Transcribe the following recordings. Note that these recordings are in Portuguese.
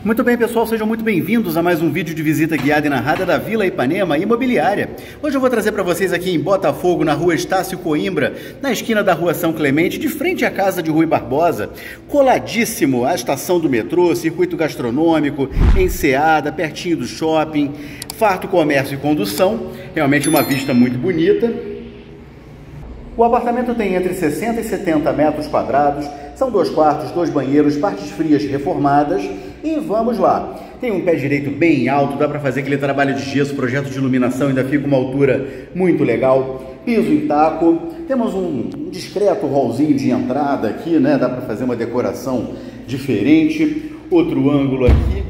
Muito bem, pessoal, sejam muito bem-vindos a mais um vídeo de visita guiada e narrada da Vila Ipanema Imobiliária. Hoje eu vou trazer para vocês aqui em Botafogo, na rua Estácio Coimbra, na esquina da rua São Clemente, de frente à casa de Rui Barbosa, coladíssimo à estação do metrô, circuito gastronômico, enseada, pertinho do shopping, farto comércio e condução, realmente uma vista muito bonita. O apartamento tem entre 60 e 70 metros quadrados, são 2 quartos, 2 banheiros, partes frias reformadas e vamos lá. Tem um pé direito bem alto, dá para fazer aquele trabalho de gesso, projeto de iluminação, ainda fica uma altura muito legal, piso em taco, temos um discreto hallzinho de entrada aqui, né? Dá para fazer uma decoração diferente, outro ângulo aqui.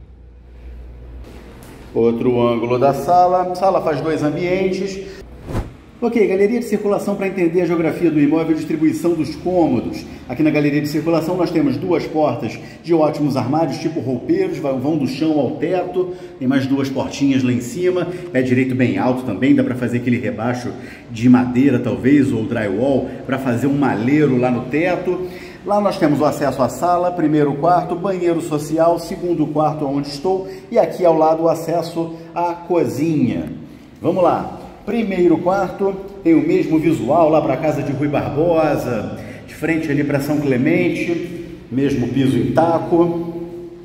Outro ângulo da sala, a sala faz 2 ambientes. Ok, galeria de circulação para entender a geografia do imóvel e distribuição dos cômodos. Aqui na galeria de circulação nós temos 2 portas de ótimos armários, tipo roupeiros, vão do chão ao teto. Tem mais 2 portinhas lá em cima, pé direito bem alto também, dá para fazer aquele rebaixo de madeira talvez, ou drywall, para fazer um maleiro lá no teto. Lá nós temos o acesso à sala, primeiro quarto, banheiro social, segundo quarto onde estou, e aqui ao lado o acesso à cozinha. Vamos lá. Primeiro quarto, tem o mesmo visual lá para a casa de Rui Barbosa, de frente ali para São Clemente, mesmo piso em taco.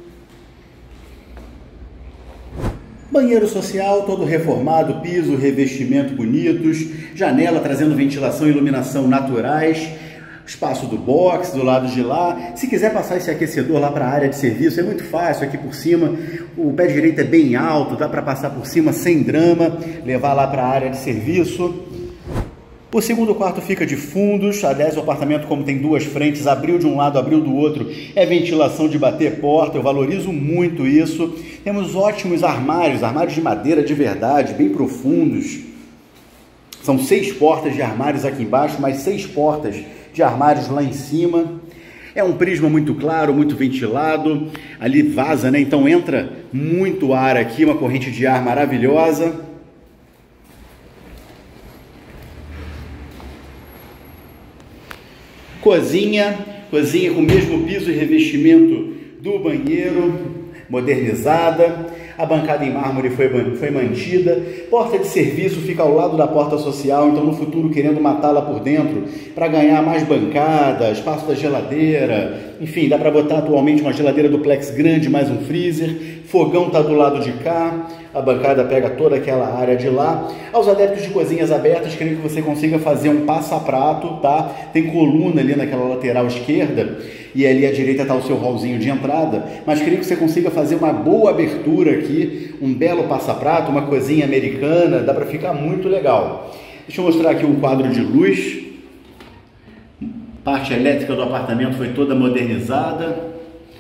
Banheiro social, todo reformado, piso, revestimento bonitos, janela trazendo ventilação e iluminação naturais. Espaço do box, do lado de lá. Se quiser passar esse aquecedor lá para a área de serviço, é muito fácil, aqui por cima. O pé direito é bem alto, dá para passar por cima sem drama, levar lá para a área de serviço. O segundo quarto fica de fundos. Aliás, o apartamento, como tem 2 frentes, abriu de um lado, abriu do outro, é ventilação de bater porta, eu valorizo muito isso. Temos ótimos armários de madeira de verdade, bem profundos. São 6 portas de armários aqui embaixo, mais 6 portas de armários lá em cima. É um prisma muito claro, muito ventilado, ali vaza, né? Então entra muito ar aqui, uma corrente de ar maravilhosa. Cozinha com o mesmo piso e revestimento do banheiro, modernizada. A bancada em mármore foi mantida. Porta de serviço fica ao lado da porta social, então no futuro querendo matá-la por dentro para ganhar mais bancada, espaço da geladeira, enfim, dá para botar atualmente uma geladeira duplex grande, mais um freezer. Fogão está do lado de cá, a bancada pega toda aquela área de lá. Aos adeptos de cozinhas abertas, creio que você consiga fazer um passa-prato, tá? Tem coluna ali naquela lateral esquerda e ali à direita está o seu hallzinho de entrada, mas creio que você consiga fazer uma boa abertura aqui, um belo passa-prato, uma cozinha americana, dá para ficar muito legal. Deixa eu mostrar aqui um quadro de luz. Parte elétrica do apartamento foi toda modernizada.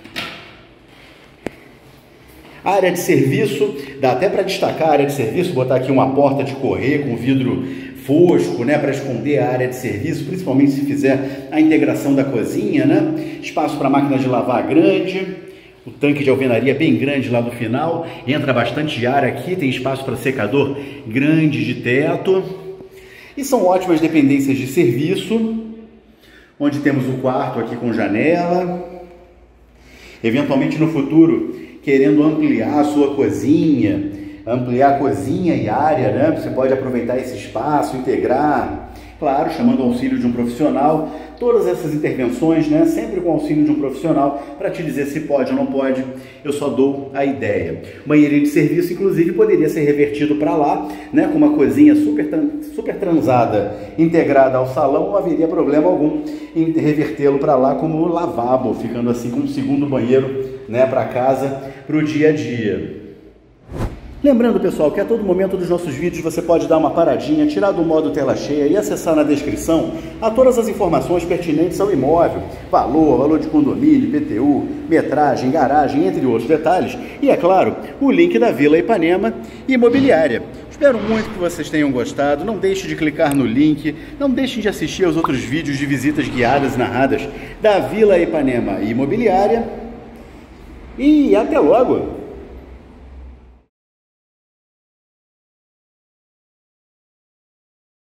A área de serviço, dá até para destacar a área de serviço, botar aqui uma porta de correr com vidro fosco, né, para esconder a área de serviço, principalmente se fizer a integração da cozinha, né? Espaço para máquina de lavar grande, o tanque de alvenaria bem grande lá no final, entra bastante ar aqui, tem espaço para secador grande de teto, e são ótimas dependências de serviço, onde temos o quarto aqui com janela. Eventualmente no futuro, querendo ampliar a sua cozinha, ampliar a cozinha e área, né? Você pode aproveitar esse espaço, integrar, claro, chamando o auxílio de um profissional. Todas essas intervenções, né? Sempre com o auxílio de um profissional para te dizer se pode ou não pode, eu só dou a ideia. Banheirinho de serviço, inclusive, poderia ser revertido para lá, né? Com uma cozinha super transada, integrada ao salão, não haveria problema algum em revertê-lo para lá como lavabo, ficando assim com um segundo banheiro, né? Para casa, para o dia a dia. Lembrando, pessoal, que a todo momento dos nossos vídeos você pode dar uma paradinha, tirar do modo tela cheia e acessar na descrição a todas as informações pertinentes ao imóvel, valor de condomínio, IPTU, metragem, garagem, entre outros detalhes, e, é claro, o link da Vila Ipanema Imobiliária. Espero muito que vocês tenham gostado, não deixe de clicar no link, não deixem de assistir aos outros vídeos de visitas guiadas e narradas da Vila Ipanema Imobiliária, e até logo!